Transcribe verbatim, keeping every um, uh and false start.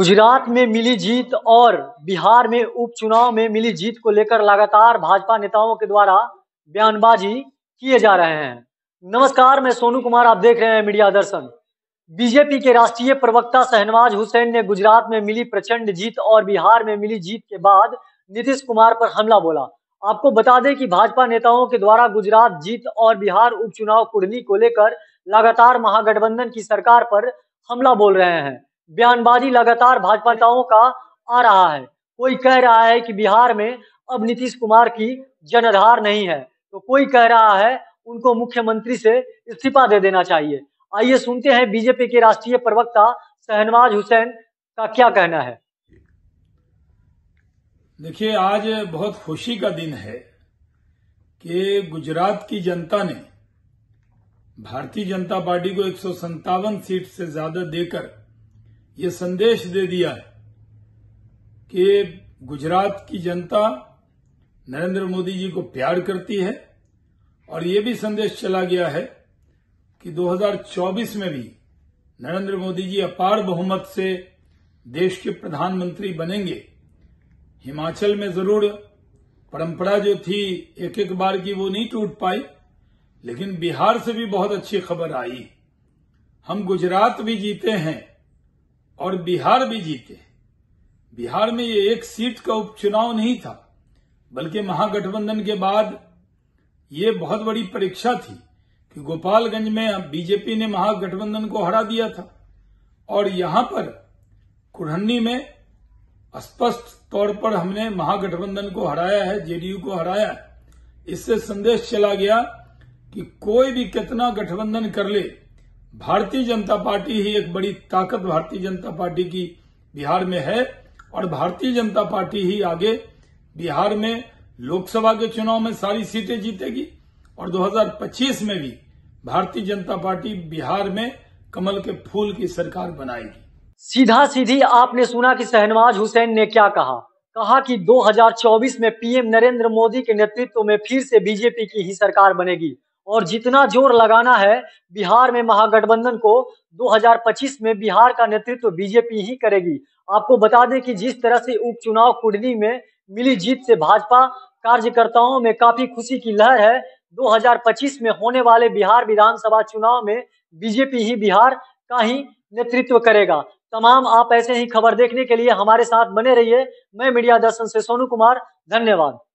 गुजरात में मिली जीत और बिहार में उपचुनाव में मिली जीत को लेकर लगातार भाजपा नेताओं के द्वारा बयानबाजी किए जा रहे हैं। नमस्कार, मैं सोनू कुमार, आप देख रहे हैं मीडिया दर्शन। बीजेपी के राष्ट्रीय प्रवक्ता शहनवाज हुसैन ने गुजरात में मिली प्रचंड जीत और बिहार में मिली जीत के बाद नीतीश कुमार पर हमला बोला। आपको बता दें कि भाजपा नेताओं के द्वारा गुजरात जीत और बिहार उपचुनाव कुर्नी को लेकर लगातार महागठबंधन की सरकार पर हमला बोल रहे हैं। बयानबाजी लगातार भाजपा नेताओं का आ रहा है। कोई कह रहा है कि बिहार में अब नीतीश कुमार की जनआधार नहीं है, तो कोई कह रहा है उनको मुख्यमंत्री से इस्तीफा दे देना चाहिए। आइए सुनते हैं बीजेपी के राष्ट्रीय प्रवक्ता शहनवाज हुसैन का क्या कहना है। देखिए, आज बहुत खुशी का दिन है कि गुजरात की जनता ने भारतीय जनता पार्टी को एक सौ संतावन सीट से ज्यादा देकर ये संदेश दे दिया है कि गुजरात की जनता नरेंद्र मोदी जी को प्यार करती है। और ये भी संदेश चला गया है कि दो हज़ार चौबीस में भी नरेंद्र मोदी जी अपार बहुमत से देश के प्रधानमंत्री बनेंगे। हिमाचल में जरूर परंपरा जो थी एक एक बार की वो नहीं टूट पाई, लेकिन बिहार से भी बहुत अच्छी खबर आई। हम गुजरात भी जीते हैं और बिहार भी जीते। बिहार में ये एक सीट का उपचुनाव नहीं था, बल्कि महागठबंधन के बाद ये बहुत बड़ी परीक्षा थी कि गोपालगंज में बीजेपी ने महागठबंधन को हरा दिया था और यहां पर कुढ़न्नी में स्पष्ट तौर पर हमने महागठबंधन को हराया है, जेडीयू को हराया है। इससे संदेश चला गया कि कोई भी कितना गठबंधन कर ले, भारतीय जनता पार्टी ही एक बड़ी ताकत भारतीय जनता पार्टी की बिहार में है और भारतीय जनता पार्टी ही आगे बिहार में लोकसभा के चुनाव में सारी सीटें जीतेगी और दो हज़ार पच्चीस में भी भारतीय जनता पार्टी बिहार में कमल के फूल की सरकार बनाएगी। सीधा सीधी आपने सुना कि शहनवाज हुसैन ने क्या कहा। कहा कि दो हज़ार चौबीस में पीएम नरेंद्र मोदी के नेतृत्व में फिर से बीजेपी की ही सरकार बनेगी और जितना जोर लगाना है बिहार में महागठबंधन को, दो हज़ार पच्चीस में बिहार का नेतृत्व बीजेपी ही करेगी। आपको बता दें कि जिस तरह से उपचुनाव कुर्नी में मिली जीत से भाजपा कार्यकर्ताओं में काफी खुशी की लहर है। दो हज़ार पच्चीस में होने वाले बिहार विधानसभा चुनाव में बीजेपी ही बिहार का ही नेतृत्व करेगा। तमाम आप ऐसे ही खबर देखने के लिए हमारे साथ बने रहिए। मैं मीडिया दर्शन से सोनू कुमार, धन्यवाद।